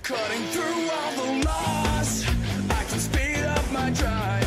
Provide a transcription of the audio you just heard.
Cutting through all the loss, I can speed up my drive.